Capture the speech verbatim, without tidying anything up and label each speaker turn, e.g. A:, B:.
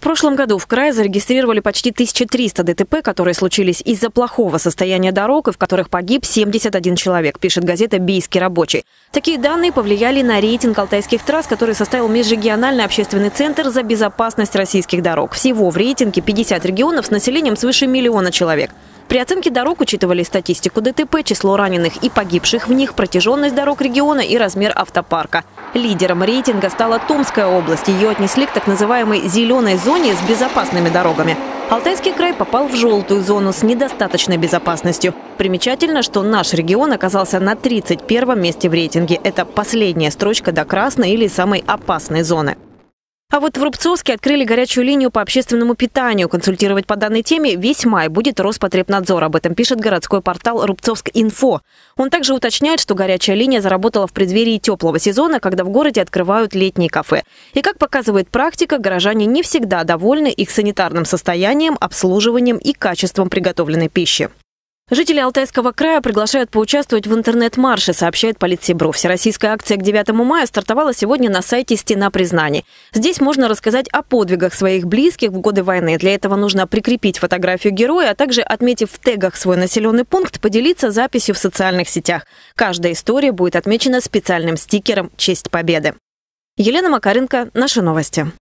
A: прошлом году в крае зарегистрировали почти тысячу триста ДТП, которые случились из-за плохого состояния дорог и в которых погиб семьдесят один человек, пишет газета «Бийский рабочий». Такие данные повлияли на рейтинг алтайских трасс, который составил Межрегиональный общественный центр за безопасность российских дорог. Всего в рейтинге пятьдесят регионов с населением свыше миллиона человек. При оценке дорог учитывали статистику ДТП, число раненых и погибших в них, протяженность дорог региона и размер автопарка. Лидером рейтинга стала Томская область. Ее отнесли к так называемой «зеленой зоне» с безопасными дорогами. Алтайский край попал в желтую зону с недостаточной безопасностью. Примечательно, что наш регион оказался на тридцать первом месте в рейтинге. Это последняя строчка до красной или самой опасной зоны. А вот в Рубцовске открыли горячую линию по общественному питанию. Консультировать по данной теме весь май будет Роспотребнадзор. Об этом пишет городской портал Рубцовск.Инфо. Он также уточняет, что горячая линия заработала в преддверии теплого сезона, когда в городе открывают летние кафе. И как показывает практика, горожане не всегда довольны их санитарным состоянием, обслуживанием и качеством приготовленной пищи. Жители Алтайского края приглашают поучаствовать в интернет-марше, сообщает Политсибру. Всероссийская акция к девятому мая стартовала сегодня на сайте «Стена признаний». Здесь можно рассказать о подвигах своих близких в годы войны. Для этого нужно прикрепить фотографию героя, а также, отметив в тегах свой населенный пункт, поделиться записью в социальных сетях. Каждая история будет отмечена специальным стикером «Честь Победы». Елена Макаренко, наши новости.